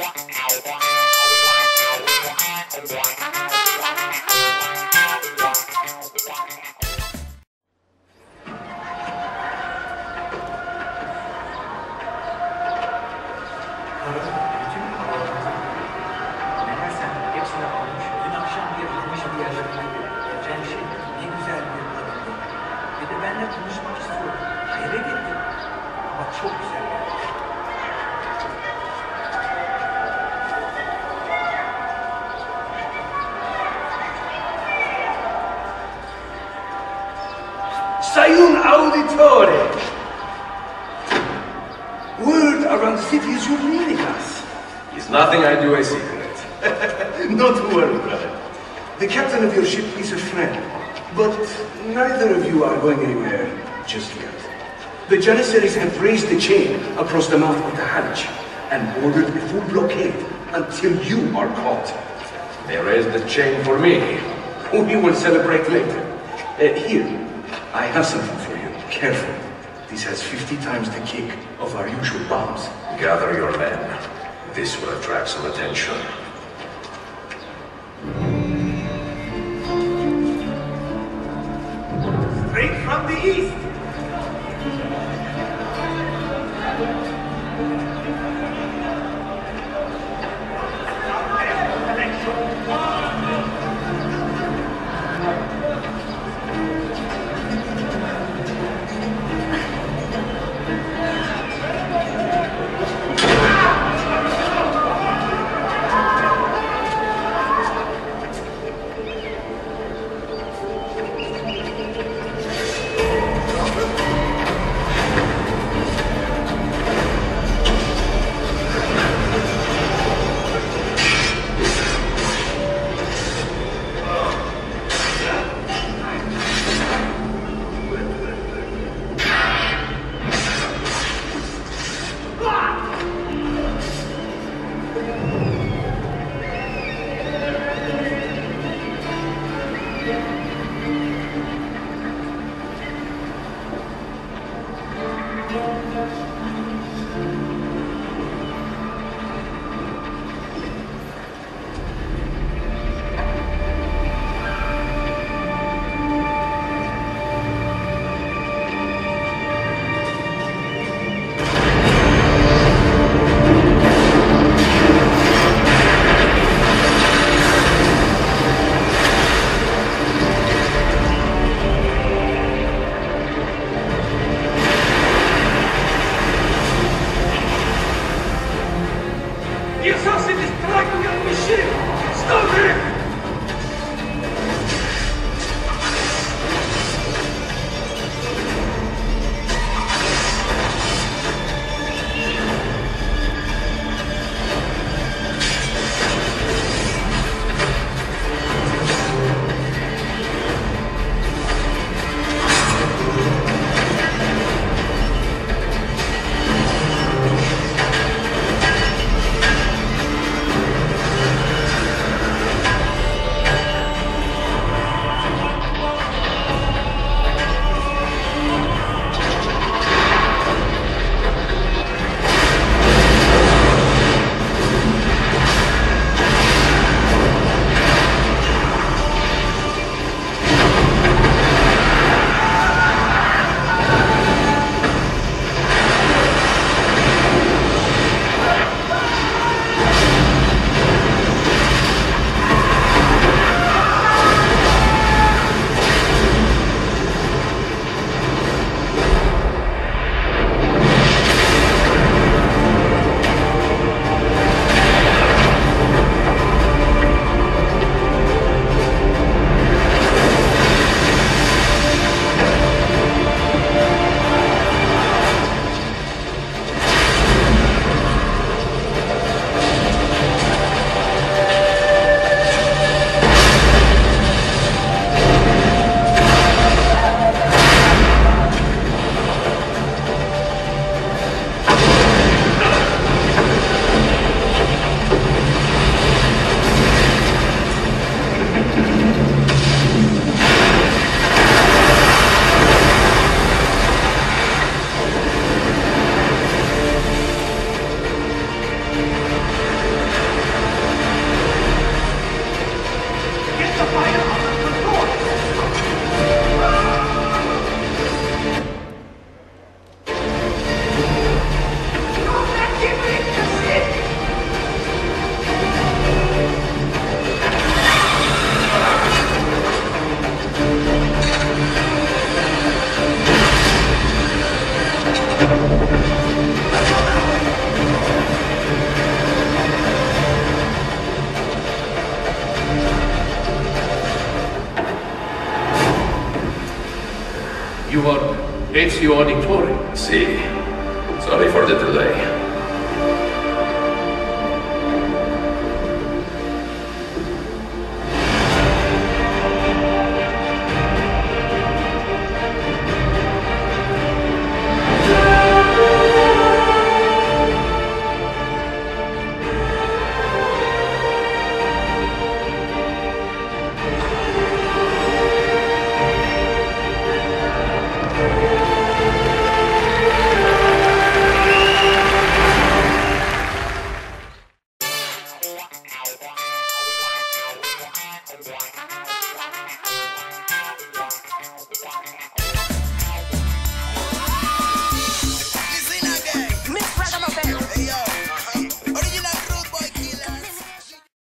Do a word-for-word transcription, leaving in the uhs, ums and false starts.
Sayun Auditore! Word around the city is you're leaving us. It's nothing I do a secret. Not to worry, brother. The captain of your ship is a friend, but neither of you are going anywhere just yet. The Janissaries have raised the chain across the mouth of the hatch and ordered a full blockade until you are caught. They raised the chain for me. We will celebrate later. Uh, here, I have something for you. Careful. This has fifty times the kick of our usual bombs. Gather your men. This will attract some attention. Straight from the east! Ezio Auditore. See. Sorry for the delay.